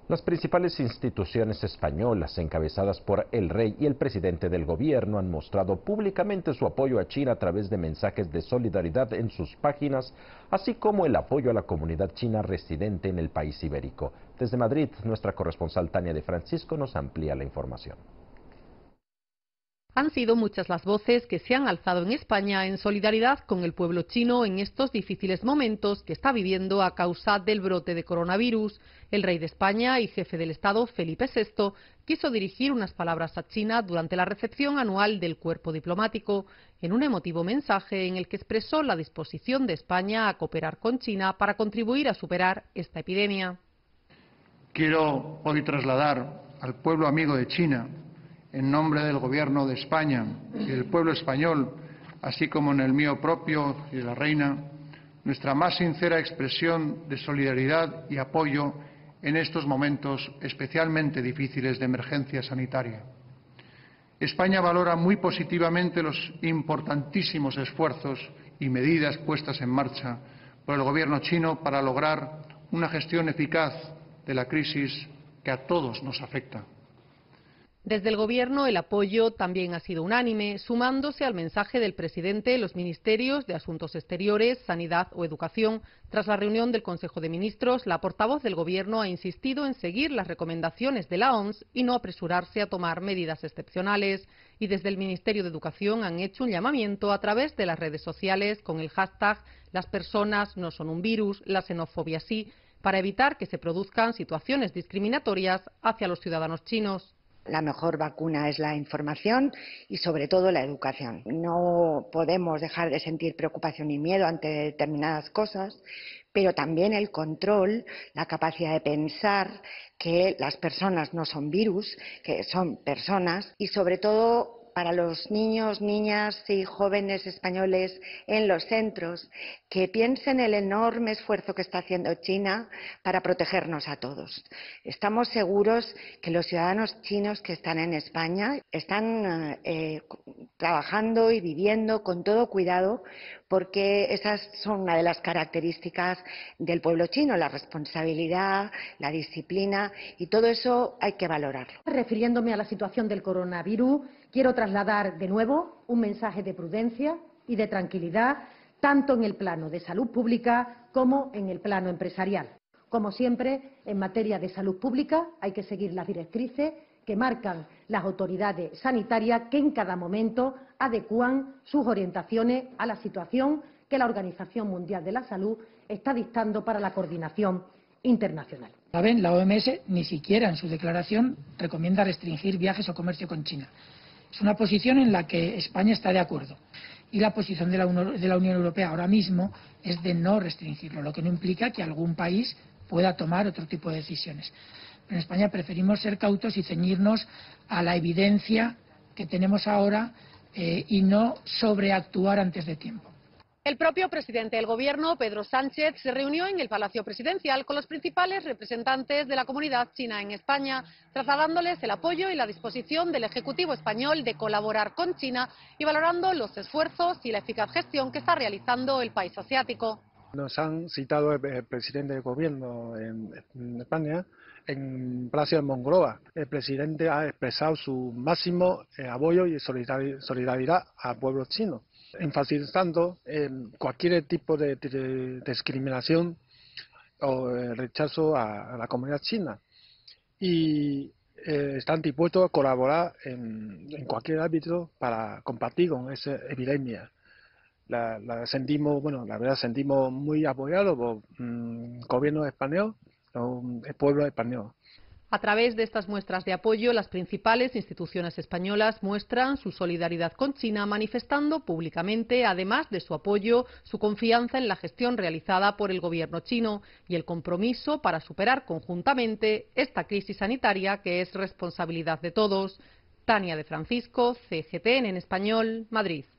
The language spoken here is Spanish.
Las principales instituciones españolas, encabezadas por el rey y el presidente del gobierno, han mostrado públicamente su apoyo a China a través de mensajes de solidaridad en sus páginas, así como el apoyo a la comunidad china residente en el país ibérico. Desde Madrid, nuestra corresponsal Tania de Francisco nos amplía la información. Han sido muchas las voces que se han alzado en España en solidaridad con el pueblo chino en estos difíciles momentos que está viviendo a causa del brote de coronavirus. El rey de España y jefe del Estado, Felipe VI, quiso dirigir unas palabras a China durante la recepción anual del cuerpo diplomático, en un emotivo mensaje en el que expresó la disposición de España a cooperar con China para contribuir a superar esta epidemia. Quiero hoy trasladar al pueblo amigo de China, en nombre del Gobierno de España y del pueblo español, así como en el mío propio y de la Reina, nuestra más sincera expresión de solidaridad y apoyo en estos momentos especialmente difíciles de emergencia sanitaria. España valora muy positivamente los importantísimos esfuerzos y medidas puestas en marcha por el Gobierno chino para lograr una gestión eficaz de la crisis que a todos nos afecta. Desde el Gobierno el apoyo también ha sido unánime, sumándose al mensaje del presidente de los Ministerios de Asuntos Exteriores, Sanidad o Educación. Tras la reunión del Consejo de Ministros, la portavoz del Gobierno ha insistido en seguir las recomendaciones de la OMS y no apresurarse a tomar medidas excepcionales. Y desde el Ministerio de Educación han hecho un llamamiento a través de las redes sociales con el hashtag «Las personas no son un virus, la xenofobia sí», para evitar que se produzcan situaciones discriminatorias hacia los ciudadanos chinos. La mejor vacuna es la información y sobre todo la educación. No podemos dejar de sentir preocupación y miedo ante determinadas cosas, pero también el control, la capacidad de pensar que las personas no son virus, que son personas y sobre todo para los niños, niñas y jóvenes españoles en los centros, que piensen el enorme esfuerzo que está haciendo China para protegernos a todos. Estamos seguros que los ciudadanos chinos que están en España están trabajando y viviendo con todo cuidado, porque esas son una de las características del pueblo chino, la responsabilidad, la disciplina, y todo eso hay que valorarlo. Refiriéndome a la situación del coronavirus, quiero trasladar de nuevo un mensaje de prudencia y de tranquilidad, tanto en el plano de salud pública como en el plano empresarial. Como siempre, en materia de salud pública hay que seguir las directrices que marcan las autoridades sanitarias, que en cada momento adecúan sus orientaciones a la situación que la Organización Mundial de la Salud está dictando para la coordinación internacional. Saben, la OMS ni siquiera en su declaración recomienda restringir viajes o comercio con China. Es una posición en la que España está de acuerdo. Y la posición de la Unión Europea ahora mismo es de no restringirlo, lo que no implica que algún país pueda tomar otro tipo de decisiones. En España preferimos ser cautos y ceñirnos a la evidencia que tenemos ahora y no sobreactuar antes de tiempo. El propio presidente del Gobierno, Pedro Sánchez, se reunió en el Palacio Presidencial con los principales representantes de la comunidad china en España, trasladándoles el apoyo y la disposición del Ejecutivo español de colaborar con China y valorando los esfuerzos y la eficaz gestión que está realizando el país asiático. Nos han citado el presidente del Gobierno en España en Palacio de Moncloa. El presidente ha expresado su máximo apoyo y solidaridad al pueblo chino, enfatizando cualquier tipo de discriminación o rechazo a la comunidad china, y están dispuestos a colaborar en cualquier ámbito para combatir con esa epidemia. La verdad sentimos muy apoyados por el gobierno español, el pueblo español. A través de estas muestras de apoyo, las principales instituciones españolas muestran su solidaridad con China, manifestando públicamente, además de su apoyo, su confianza en la gestión realizada por el gobierno chino y el compromiso para superar conjuntamente esta crisis sanitaria que es responsabilidad de todos. Tania de Francisco, CGTN en español, Madrid.